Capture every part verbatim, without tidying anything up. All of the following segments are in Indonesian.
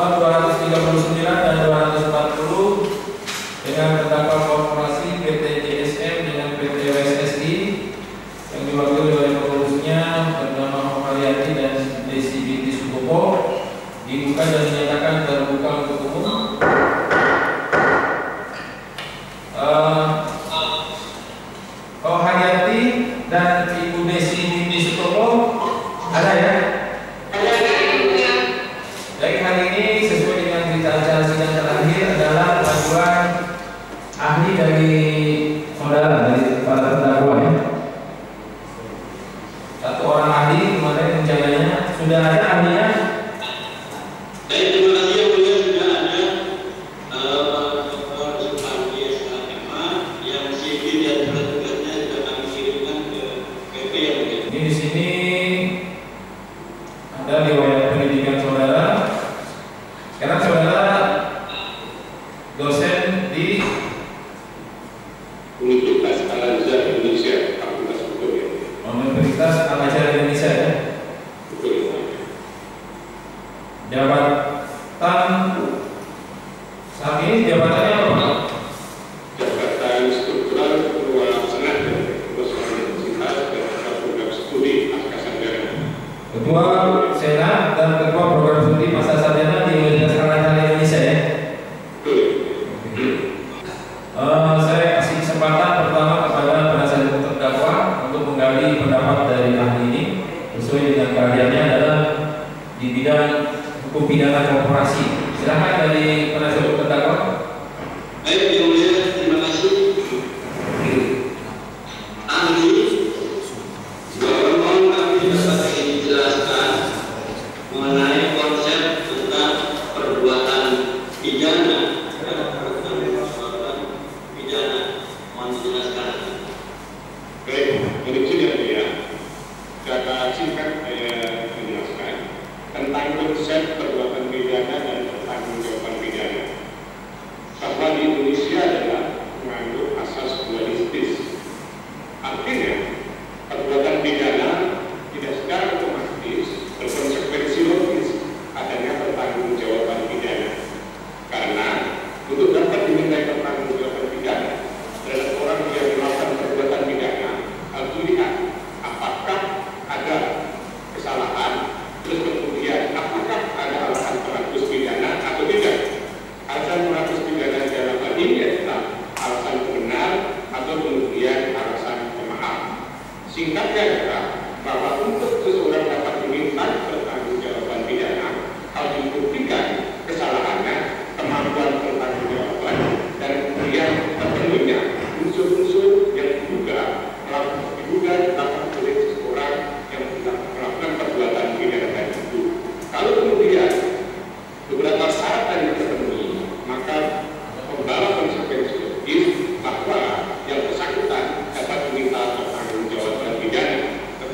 nomor dua ratus tiga puluh sembilan dan dua ratus empat puluh dengan terdakwa korporasi P T J S M dengan P T W S S I yang diwakili oleh pengurusnya bernama Haryati dan Desi Binti Sutopo, dibuka dan dinyatakan terbuka untuk umum. Uh, oh Haryati dan Ibu Desi Binti Sutopo ada ya? Baik, hari ini sesuai dengan berita acara sidang terakhir adalah pengajuan ahli dari saudara, dari para terdakwa ya. Satu orang ahli kemarin rencananya sudah ada ahlinya. Baik, terima kasih yang mulia, sudah ada Doktor Supardi S H M A yang C V dan surat tugasnya sudah kami kirimkan ke P P yang mulia. Ini di sini ada riwayat pendidikan saudara. Karena saudara dosen di Universitas Al-Azhar Indonesia, Fakultas Hukum ya. Universitas Al-Azhar Indonesia ya. Betul. Jabatan saat ini jabatannya apa Pak? Jabatan struktural ketua senat dan ketua universitas dan program studi pasca sarjana. Ketua Senat dan Ketua Program Studi Pasca Sarjana di Universitas Al-Azhar Indonesia ya. Uh, saya kasih kesempatan pertama kepada penasihat hukum terdakwa untuk menggali pendapat dari ahli ini sesuai dengan keahliannya adalah di bidang hukum pidana korporasi. Silakan dari penasihat hukum terdakwa. Baik, yang mulia, terima kasih. Ahli, mohon kami dapat dijelaskan mengenai konsep tentang perbuatan pidana dan perbuatan pidana. Mohon dijelaskan. Baik, izin yang mulia, secara singkat saya menjelaskan tentang konsep perbuatan pidana dan pertanggungjawaban pidana. Bahwa di Indonesia adalah mengandung asas dualistis. Artinya, perbuatan pidana tidak secara otomatis berkonsekuensi logis adanya pertanggungjawaban pidana. Karena untuk dapat dimintai pertanggungjawaban pidana adalah orang yang melakukan perbuatan pidana harus dilihat apakah ada kesalahan, terus kemudian apakah ada alasan penghapus pidana atau tidak. Alasan penghapus pidana dalam hal ini adalah alasan benar atau kemudian alasan pemaaf. Singkatnya adalah bahwa untuk seseorang dapat diminta pertanggungjawaban pidana harus dibuktikan kesalahannya, kemampuan pertanggungjawaban, dan kemudian terpenuhinya unsur-unsur yang diduga diduga dilakukan oleh seseorang yang melakukan perbuatan pidana tadi. Kalau kemudian beberapa syarat tadi terpenuhi, maka membawa konsekuensi logis bahwa yang bersangkutan dapat diminta pertanggungjawaban pidana.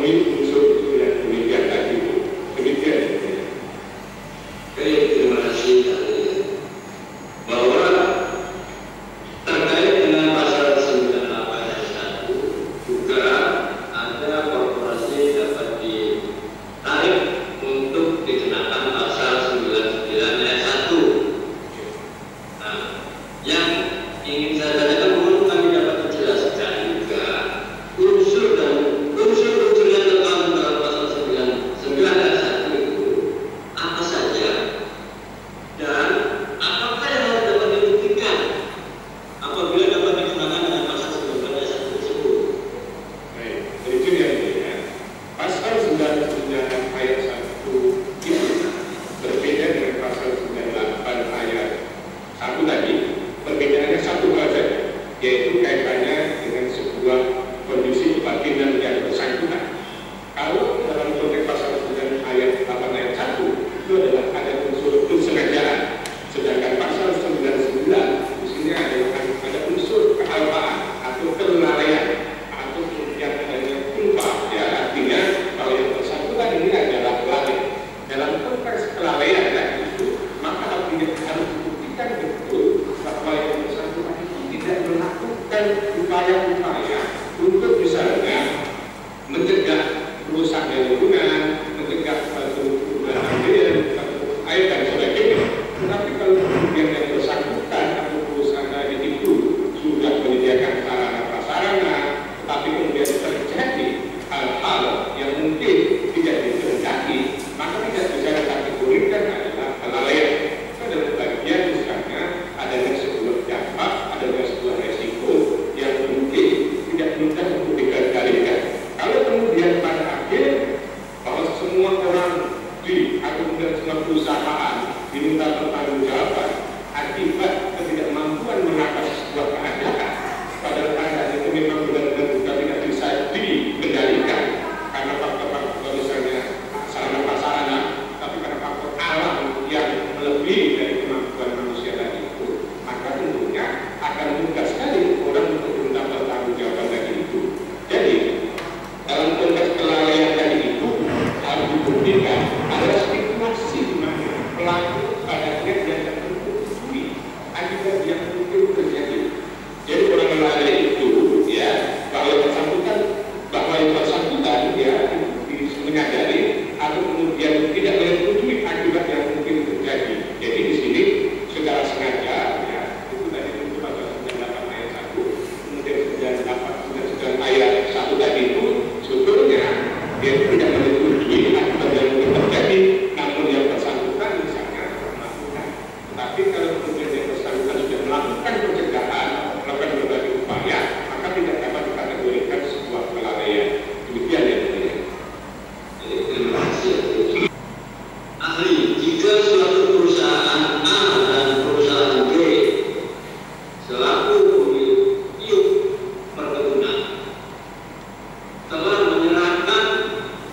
memenuhi unsur-unsur yang demikian tadi. Demikian. Baik, terima kasih. Bahwa terkait dengan pasal sembilan puluh delapan ayat satu juga ada korporasi dapat ditarik untuk dikenakan pasal sembilan puluh sembilan ayat satu. Nah, yang ingin saya tanyakan mohon kami dapat menjelaskan juga unsur dan unsur-unsur yang terkandung dalam pasal sembilan puluh sembilan ayat satu itu apa saja dan apakah yang harus dapat dibuktikan apabila dapat dikenakan dengan pasal sembilan puluh sembilan ayat satu tersebut. Baik, izin yang mulia, pasal sembilan puluh sembilan ayat satu itu berbeda dengan pasal sembilan puluh delapan ayat satu tadi. Perbedaannya satu hal saja, yaitu kaitannya dengan sebuah kondisi kebatinan yang bersangkutan. Kalau dalam konteks pasal sembilan ayat delapan ayat satu itu adalah ada unsur kesengajaan, sedangkan pasal sembilan puluh sembilan di sini adalah ada unsur kealpaan atau kelalaian atau yang adanya culpa, ya artinya kalau yang bersangkutan ini adalah lalai. Dalam konteks kelalaian tadi itu maka artinya harus dibuktikan betul bahwa yang bersangkutan itu tidak melakukan upaya-upaya untuk misalnya mencegah rusaknya lingkungan, mencegah suatu perubahan air dan sebagainya. Tetapi kalau kemudian yang bersangkutan atau perusahaan itu sudah menyediakan sarana prasarana, tetapi kemudian terjadi hal-hal yang mungkin tidak dikehendaki, maka tidak bisa dikategorikan adalah kelalaian. Itu adalah bagian misalnya adanya sebuah dampak, adanya sebuah resiko yang mungkin tidak mudah untuk dikendalikan. Kalau kemudian pada akhir bahwa semua orang di atau kemudian semua perusahaan diminta pertanggungjawaban akibat ketidakmampuan mengatasi sebuah keadaan, padahal keadaan itu memang benar-benar juga tidak bisa dikendalikan karena faktor-faktor misalnya sarana prasarana, tapi karena faktor alam yang melebihi dari kemampuan manusia tadi itu, maka tentunya akan mudah sekali orang untuk diminta pertanggungjawaban tadi itu. Jadi dalam konteks kelalaian tadi itu harus dibuktikan ada situasi di mana pelaku pada akhirnya dia akan terkutui akibat yang mungkin terjadi. Jadi orang lalai itu ya bahwa bersangkutan bahwa yang bersangkutan ya itu menyadari atau kemudian tidak menyetujui akibat yang mungkin terjadi. Jadi di sini secara sengaja ya itu tadi itu pasal sembilan puluh delapan ayat satu, kemudian sembilan puluh delapan sembilan ayat satu tadi itu sebetulnya dia tidak menyetujui akibat yang mungkin terjadi, namun yang bersangkutan misalnya melakukan. Tetapi kalau kemudian yang bersangkutan sudah melakukan pencegahan, melakukan berbagai upaya, maka tidak dapat dikategorikan sebuah kelalaian. Demikian ya. Terima kasih. Ahli, jika suatu perusahaan A dan perusahaan B selaku pemilik perkebunan telah menyerahkan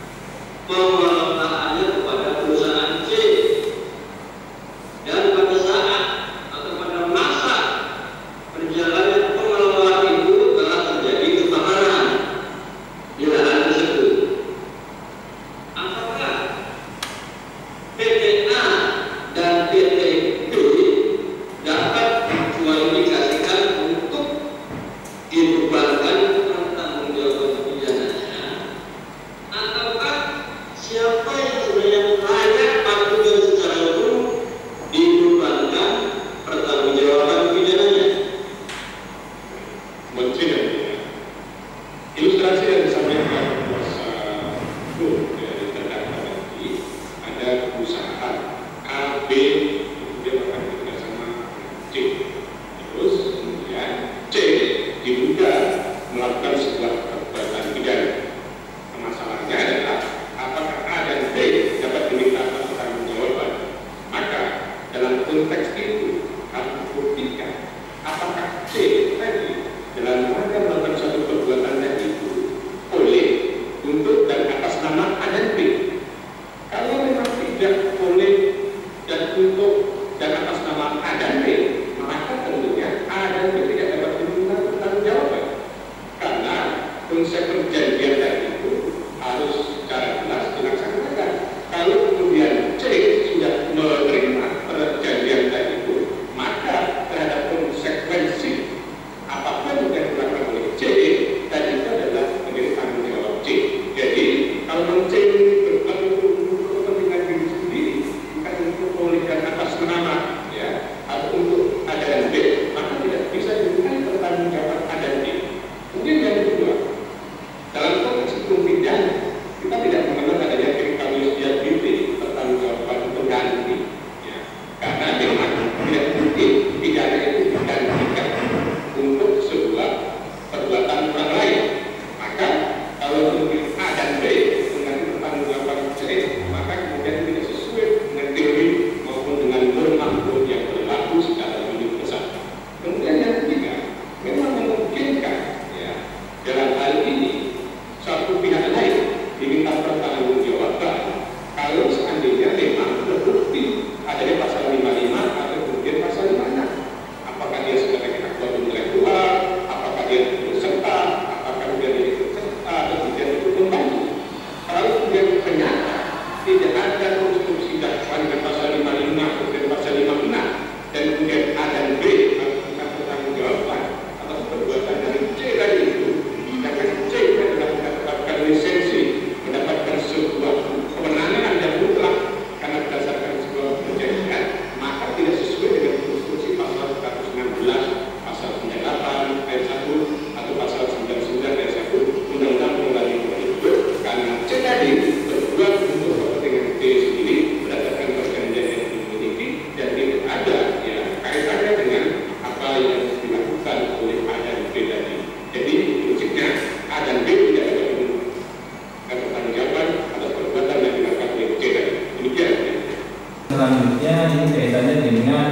Kalau mencari berbuat itu untuk kepentingan diri sendiri, bukan untuk pemulihan atas nama, ya, atau untuk A dan B, maka tidak bisa diberikan pertanggungjawaban A dan B. Kemudian yang kedua, dalam konteks hukum pidana, kita tidak mengenal adanya vicarious-liability, pertanggungjawaban pengganti, ya, karena memang tidak mungkin pidana itu digantikan untuk sebuah perbuatan orang lain. Maka kalau kemudian A dan B mengganti pertanggungjawaban C, maka kemudian tidak sesuai dengan teori maupun dengan norma hukum yang berlaku secara universal. Kemudian yang ketiga, memang memungkinkan, ya, dalam hal ini satu pihak lain diminta pertanggungjawaban kalau seandainya memang terbukti adanya pasal lima puluh lima atau kemudian pasal lima puluh enam. Apakah dia sebagai aktor intelektual, apakah dia berserta, apakah dia ikut serta, atau kemudian ikut membantu. Kalau kemudian ternyata tidak ada konstruksi dakwaan dengan pasal lima puluh lima dan pasal lima puluh enam, dan kemudian A dan B harus minta pertanggungjawaban atas perbuatan dari C tadi itu, sedangkan C adalah mendapatkan lisensi, mendapatkan sebuah kewenangan yang mutlak karena berdasarkan sebuah perjanjian, maka tidak sesuai dengan konstruksi pasal seratus enam belas, pasal sembilan puluh delapan ayat satu atau pasal sembilan puluh sembilan ayat satu Undang-Undang Pengadilan Negeri Hidup, karena C tadi berbuat untuk kepentingan D sendiri berdasarkan perjanjian yang dimiliki dan tidak ada, ya, kaitannya dengan apa yang dilakukan oleh A dan B tadi. Jadi prinsipnya A dan B tidak ada pertanggungjawaban atas perbuatan yang dilakukan oleh C tadi. Demikian. Selanjutnya ini kaitannya dengan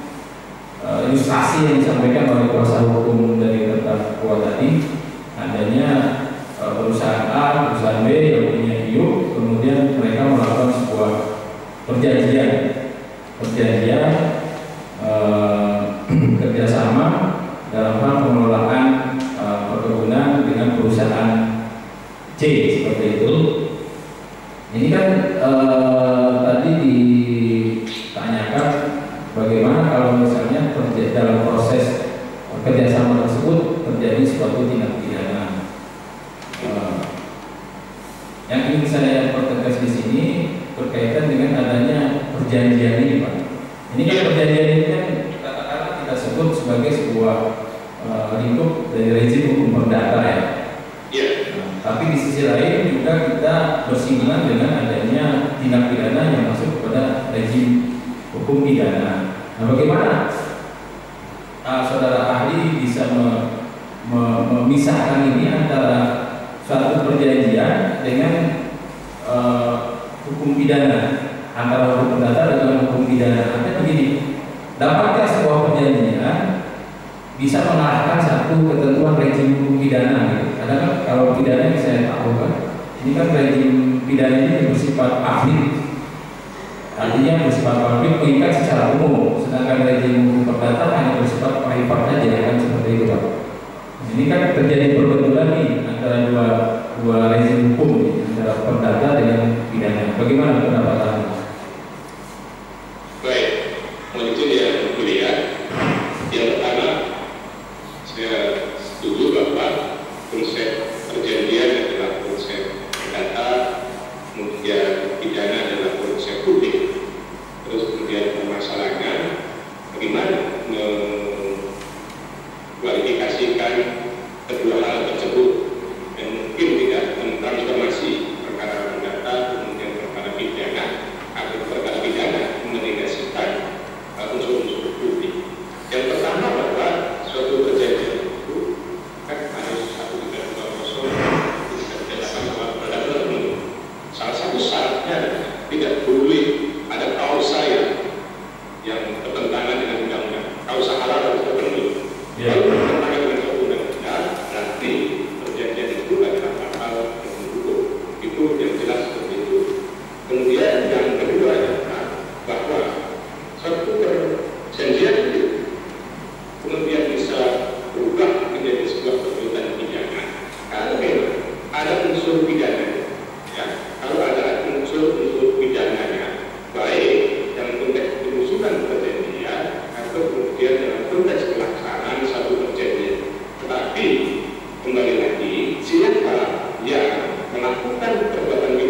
uh, ilustrasi yang disampaikan oleh kuasa hukum dari terdakwa tadi, adanya uh, perusahaan A, perusahaan B yang punya I U, kemudian mereka melakukan sebuah perjanjian, perjanjian uh, kerjasama dalam hal pengelolaan uh, perkebunan dengan perusahaan C seperti itu. Ini kan uh, tadi ditanyakan bagaimana kalau misalnya terjadi dalam proses kerjasama tersebut terjadi suatu tindak pidana. Uh, yang ingin saya pertegas di sini berkaitan dengan adanya perjanjian ini, Pak. Ini kan perjanjian ini kan katakanlah kita sebut sebagai sebuah uh, lingkup dari rezim hukum perdata, ya. Nah, tapi di sisi lain juga kita bersinggungan dengan adanya tindak pidana yang masuk kepada rezim hukum pidana. Nah, bagaimana uh, saudara ahli bisa me, me, memisahkan ini antara suatu perjanjian dengan uh, hukum pidana, antara hukum perdata dengan hukum pidana? Artinya begini, dapatkah sebuah perjanjian bisa mengarahkan satu ketentuan rezim hukum pidana, gitu? Karena kan kalau pidana yang saya tahu kan, ini kan rezim pidana ini bersifat publik, artinya bersifat publik mengikat secara umum, sedangkan rezim hukum perdata hanya bersifat privat saja, kan seperti itu, Pak. Ini kan terjadi perbenturan nih antara dua dua rezim hukum, antara perdata dengan pidana. Bagaimana pendapat Anda? Baik, menuju ya, mulia. Yang pertama, saya setuju bahwa konsep perjanjian adalah konsep perdata, kemudian pidana adalah konsep publik. Terus kemudian permasalahannya bagaimana mengkualifikasikan kedua hal tersebut, dan mungkin tidak mentransformasi perkara perdata kemudian perkara pidana atau perkara pidana menegasikan unsur-unsur publik. Yang pertama bahwa suatu perjanjian itu kan harus satu tiga dua kosong tidak dikatakan bahwa perdata terpenuhi. Salah satu syaratnya tidak boleh ada kausa yang yang bertentangan dengan undang-undang. Kausa halal harus terpenuhi. Kalau bertentangan dengan undang-undang, berarti perjanjian itu adalah hal yang hukum. Itu yang jelas seperti itu. Kemudian yang kedua adalah bahwa suatu perjanjian itu kemudian bisa berubah menjadi sebuah perbuatan pidana kalau memang ada unsur pidana, ya. Kalau ada unsur-unsur pidananya, baik dalam konteks penyusunan perjanjian atau kemudian dalam konteks pelaksanaan satu perjanjian. Tetapi kembali lagi, siapa yang melakukan perbuatan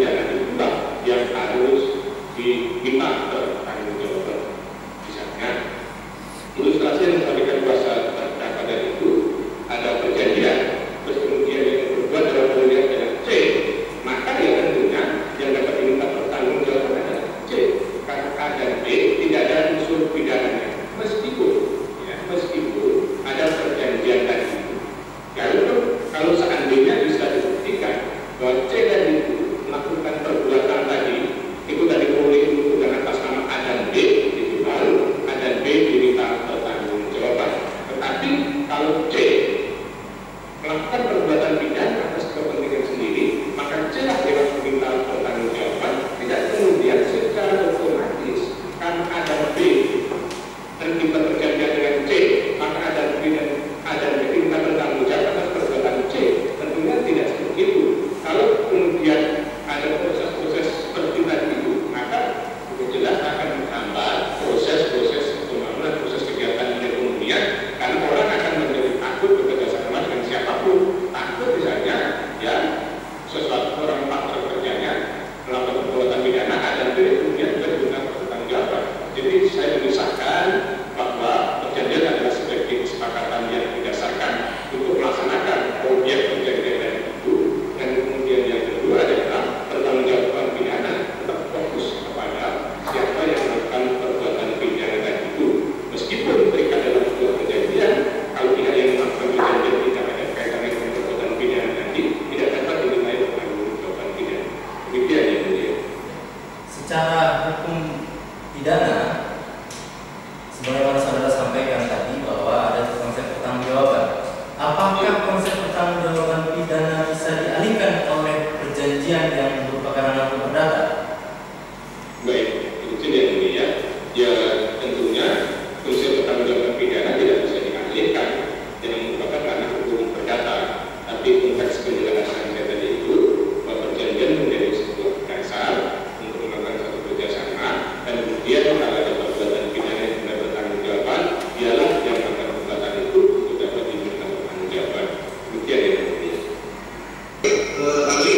secara hukum pidana, sebagaimana saudara sampaikan tadi bahwa ada konsep pertanggungjawaban. Apakah konsep pertanggungjawaban pidana bisa dialihkan oleh perjanjian yang merupakan ranah hukum perdata? Baik, itu yang mulia. Ya tentunya konsep pertanggungjawaban pidana tidak bisa dialihkan yang merupakan ranah hukum perdata. Tapi konteks penjelasan saya tadi itu bahwa perjanjian menjadi sebuah dasar untuk melakukan satu kerjasama, dan kemudian kalau ada perbuatan pidana yang tidak bertanggung jawaban, dialah yang melakukan perbuatan itu untuk dapat diminta bertanggung jawaban. Demikian yang mulia. Ahli,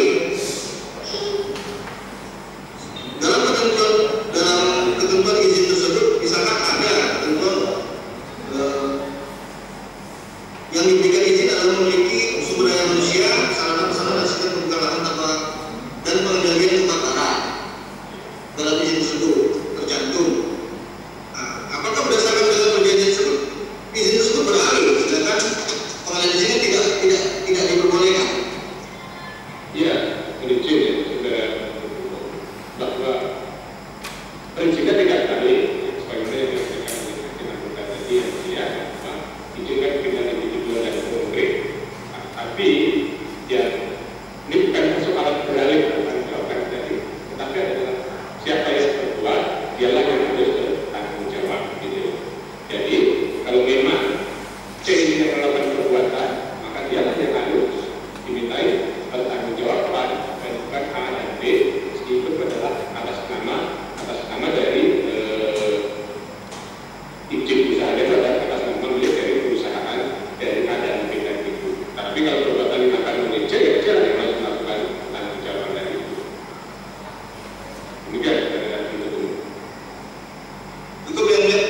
dalam ketentuan dalam ketentuan izin tersebut, misalkan ada ketentuan eh, yang diberikan izin adalah memiliki sumber daya manusia, sarana prasarana dan sistem pembukaan lahan tanpa dan pengendalian kebakaran. Dalam izin tersebut tercantum. Nah, apakah berdasarkan dalam perjanjian tersebut izin tersebut beralih, sedangkan pengalihan izinnya tidak tidak tidak diperbolehkan? Ya, prinsip ya, saudara, bahwa prinsipnya tidak tadi, sebagaimana yang disampaikan oleh Hakim Anggota tadi yang mulia, bahwa izinkan pidana individual dan konkret. Nah, tapi ya ini bukan soal beralih bertanggung jawab tadi, tetapi adalah siapa yang berbuat, dialah yang harus bertanggung jawab. Gitu. Jadi kalau memang C ini yang melakukan perbuatan, maka dialah yang harus dimintai bertanggung jawab, dan bukan A dan B, meskipun adalah atas nama atas nama dari eh, izin usaha dan atas nama milik dari perusahaan dari A dan B dan itu. Tapi kalau perbuatan ini akan milik C, ya C yang harus melakukan tanggung jawab dari itu. Demikian dari itu. Cukup yang mulia.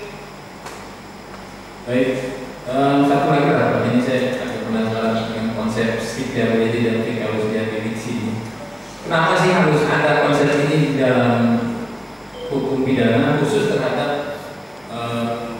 Baik, um, satu lagi lah. Ini saya agak penasaran dengan konsep fidelity dan fidelity. Kenapa sih harus ada konsep ini di dalam hukum pidana khusus terhadap um,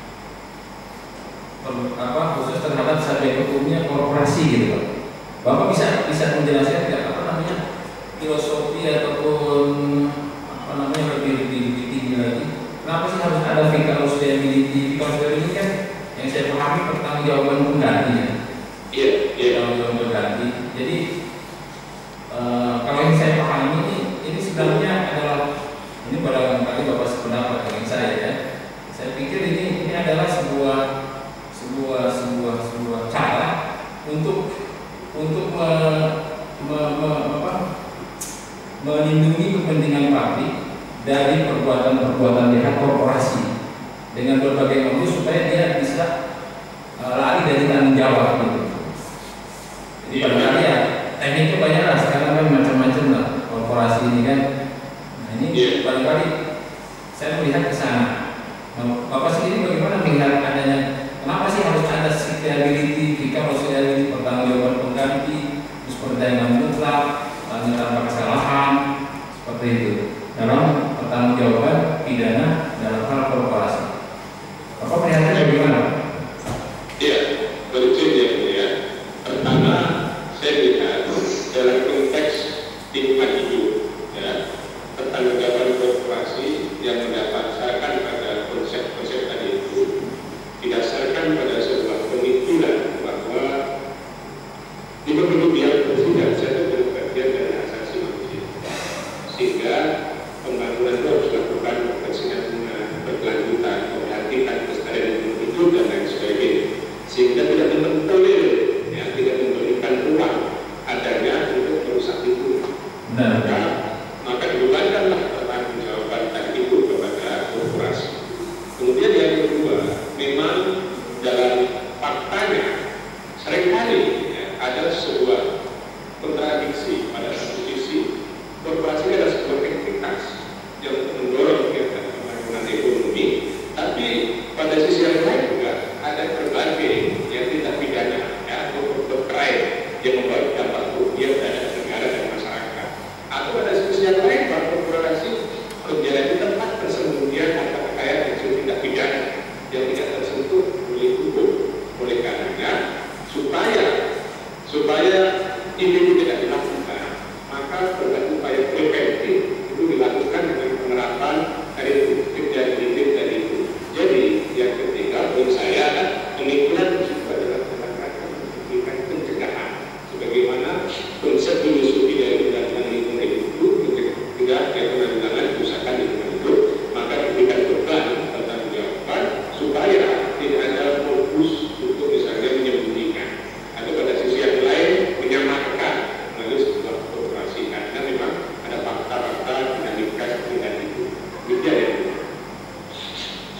per- apa khusus terhadap subjek hukumnya korporasi gitu Pak? Bapak bisa bisa menjelaskan tidak apa namanya filosofi ataupun apa namanya lebih lebih, lebih tinggi lagi? Kenapa sih harus ada fidelity? Fidelity kan yang saya pahami pertanggungjawaban pengganti ya. Iya, iya. Pertanggungjawaban pengganti. Jadi Uh, kalau yang saya pahami ini, ini sebenarnya adalah ini barangkali Bapak sependapat dengan saya ya. Saya pikir ini ini adalah sebuah sebuah sebuah sebuah cara untuk untuk me, me, me, apa, melindungi kepentingan publik dari perbuatan-perbuatan jahat korporasi dengan berbagai modus supaya dia bisa uh, lari dari tanggung jawab gitu. Jadi barangkali ya tekniknya banyak lah, sekarang kan macam-macam lah korporasi ini kan. Nah ini yeah. barangkali saya melihat ke sana. Nah, Bapak sendiri bagaimana melihat adanya, kenapa sih harus ada fidelity, jika harus fidelity pertanggungjawaban pengganti, terus perdagangan mutlak, tanpa kesalahan, seperti itu dalam pertanggungjawaban pidana dalam hal korporasi. Bapak melihatnya bagaimana? Iya, berikut ya, ya. Pertama, saya lihat dalam konteks lingkungan hidup, ya, pertanggungjawaban korporasi yang mendasarkan pada konsep-konsep tadi itu didasarkan pada sebuah pemikiran bahwa lima puluh biar bersih dan saya itu bagian dari asasi manusia, sehingga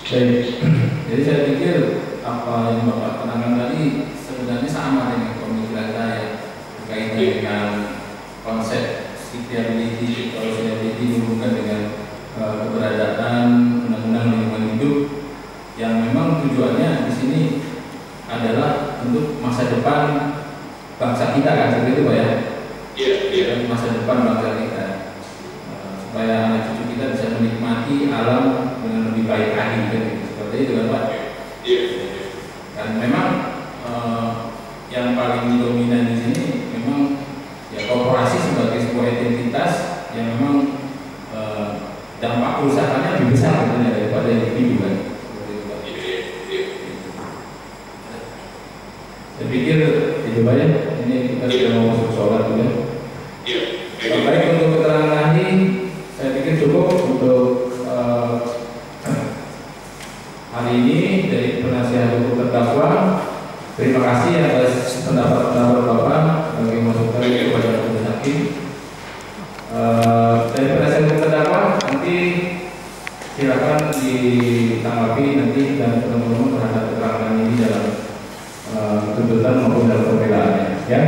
Baik, jadi saya pikir apa yang Bapak tenangkan tadi sebenarnya sama dengan pemikiran saya berkaitan dengan konsep sustainability atau sustainability dihubungkan dengan uh, keberadaan undang-undang lingkungan hidup yang memang tujuannya di sini adalah untuk masa depan bangsa kita kan seperti itu Pak ya? Iya, iya. Masa depan bangsa kita uh, supaya anak cucu kita bisa menikmati alam dengan lebih baik lagi gitu. Seperti itu kan Pak? Iya. Dan memang uh, yang paling dominan di sini memang ya korporasi sebagai sebuah identitas yang memang uh, dampak kerusakannya lebih besar sebenarnya daripada individu kan. Saya pikir itu banyak. Ini kita sudah mau masuk sholat juga. Iya. Baik, untuk keterangan ahli saya pikir cukup untuk uh, hari ini dari penasihat hukum terdakwa. Terima kasih atas pendapat-pendapat Bapak bagi masukan kepada majelis hakim. Uh, dari penasihat hukum terdakwa nanti silakan ditanggapi nanti dan teman-teman terhadap keterangan ini dalam uh, tuntutan maupun dalam pembelaannya. Ya.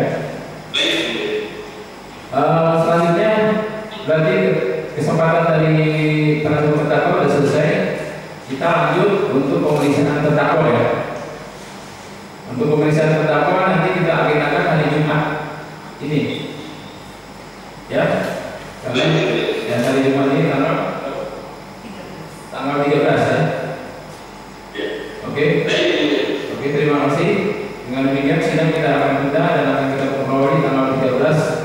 Uh, selanjutnya berarti kesempatan dari penasihat hukum terdakwa sudah selesai. Kita lanjut untuk pemeriksaan terdakwa ya. Untuk pemeriksaan terdakwa nanti kita agendakan hari Jumat ini. Ya. Karena ya hari Jumat ini tanggal tanggal tiga belas ya. Oke. Oke, terima kasih. Dengan demikian sidang kita akan tunda dan akan kita peroleh tanggal tiga belas